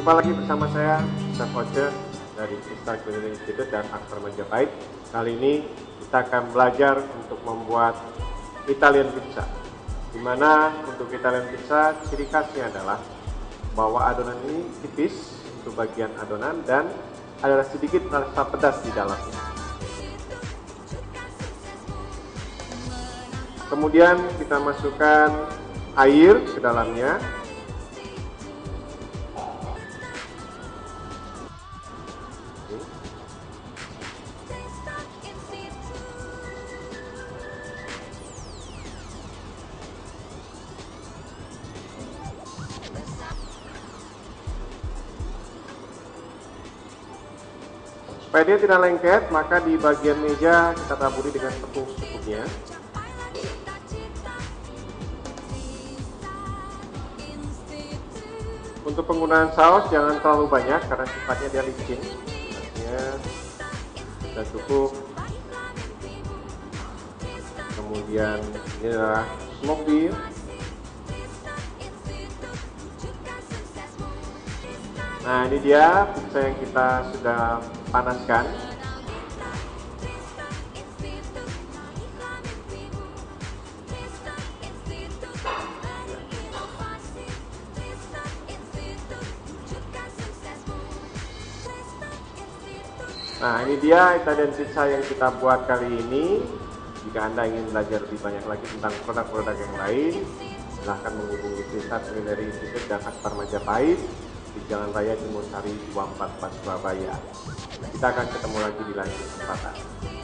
Jumpa lagi bersama saya, Chef Oce dari Pizza Culinary Institute dan Akbar Majapahit. Kali ini kita akan belajar untuk membuat Italian pizza. Dimana untuk Italian pizza ciri khasnya adalah bahwa adonan ini tipis untuk bagian adonan dan ada sedikit rasa pedas di dalamnya. Kemudian kita masukkan air ke dalamnya. Supaya dia tidak lengket, maka di bagian meja kita taburi dengan tepung secukupnya. Untuk penggunaan saus jangan terlalu banyak karena sifatnya dia licin. Artinya sudah cukup. Kemudian ini adalah smoke beef. Nah, ini dia pizza yang kita sudah panaskan. Nah, ini dia Italian pizza yang kita buat kali ini. Jika Anda ingin belajar lebih banyak lagi tentang produk-produk yang lain, silahkan menghubungi Pizza Culinary Institute dan Akbar Majapahit di Jalan Raya Timur Sari 244 Surabaya. Kita akan ketemu lagi di lain kesempatan.